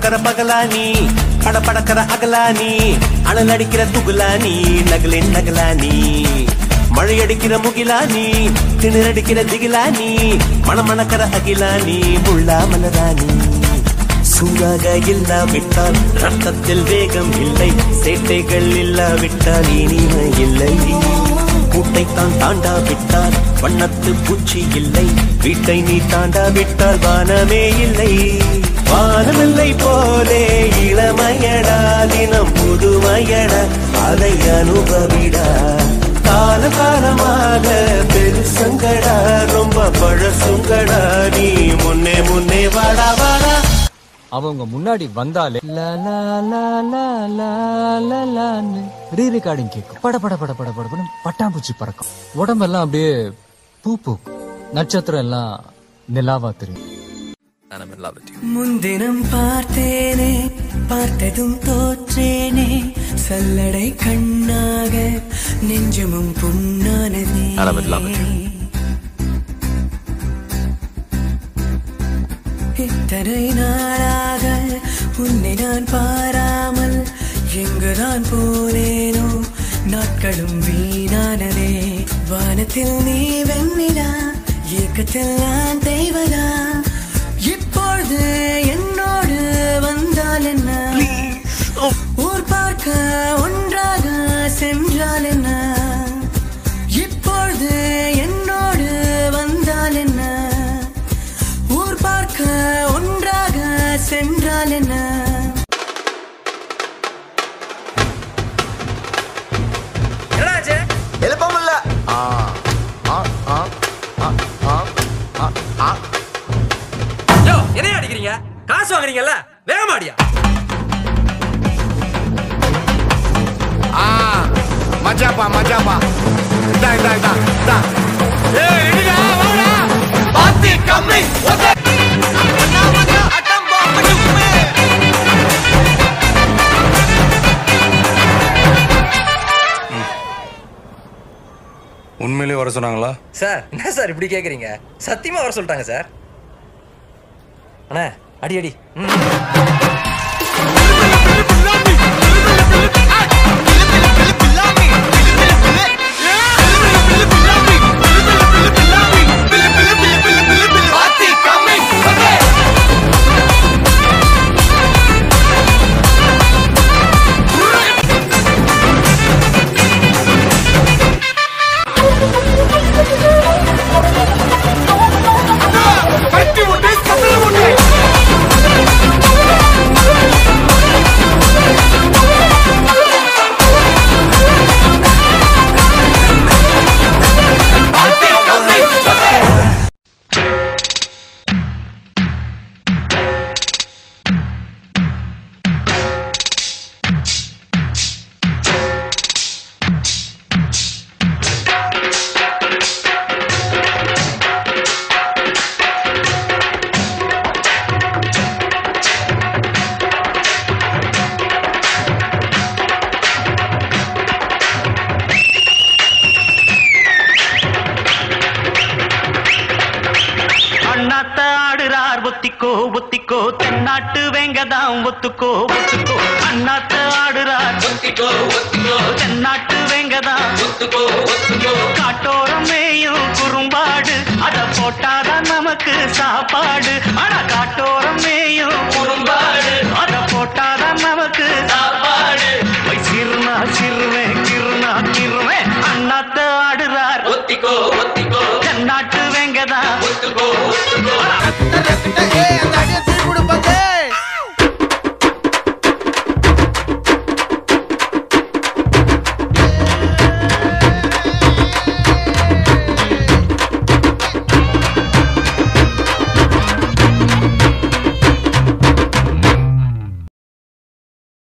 பறக்கிற பகலானி படபடக்கிற அகலானி அனல் அடிக்கிற துகுலானி நகலின் நகலானி மழையடிக்கிற முகிலானி திணறடிக்கிற திகிலானி மணமணக்கிற அகிலானி முள்ளா மலராணி சூடாக இல்லாவிட்டால் ரத்தத்தில் வேகம் இல்லை சேட்டைகள் இல்லாவிட்டால் இனிமை இல்லை கூட்டைத்தான் தாண்டாவிட்டால் வண்ணத்து பூச்சி இல்லை வீட்டை நீ தாண்டாவிட்டால் வானமே இல்லை வானமில்லை போலே இளமையடா தினம் புதுமையடா அதை அனுபவிடா கால காலமாக பெருசங்கடா ரொம்ப பழசுங்கடா நீ முன்னே முன்னே வாடா வாடா அவங்க முன்னாடி வந்தாலே ரீ ரெக்கார்டிங் கேட்கும் பட பட பட பட படப்படும் பட்டாம்பூச்சி பறக்கும் உடம்பெல்லாம் அப்படியே பூ பூக்கும் நட்சத்திரம் எல்லாம் நிலாவா தெரியும். முன்தினம் பார்த்தேனே பார்த்ததும் தோற்றேனே சல்லடை கண்ணாக நெஞ்சமும் புண்ணானதே இத்தனை நாளாக உன்னை நான் பாராமல் எங்குதான் போனேனோ நாட்களும் வீணானதே வானத்தில் நீ வெண்ணிலா ஏக்கத்தில் நான் தெய்வதா இப்பொழுது என்னோடு வந்தால் என்ன ஊர் பார்க்க ஒன்றாக சென்றால் என்ன இப்பொழுது என்னோடு வந்தால் என்ன ஊர் பார்க்க ஒன்றாக சென்றால் என்ன எழுப்பமில்ல என்ன அடிக்கிறீங்க காசு வாங்குறீங்கல்ல வேகமாடியா மஜாப்பா மஜாப்பா இதா இதா இதா இதா ஏய் இடிடா வாடா பாத்தி கம்மி ஓகே அட்டம் பாம்பு டுமே உண்மையிலேயே வர சொன்னாங்களா சார்? என்ன சார் இப்படி கேக்குறீங்க? சத்தியமா வர சொல்லிட்டாங்க சார். அண்ணா அடி அடி. ஒத்திக்கோ ஒத்திக்கோ தென்னாட்டு வேங்கதான் ஒத்துக்கோ ஒத்துக்கோ அண்ணாத்த ஆடுறார் ஒத்திக்கோ ஒத்திக்கோ தென்னாட்டு வேங்கதான் ஒத்துக்கோ ஒத்துக்கோ காட்டோரம் மேயும் குறும்பாடு அத போட்டாதான் நமக்கு சாப்பாடு ஆனா காட்டோரம் மேயும் குறும்பாடு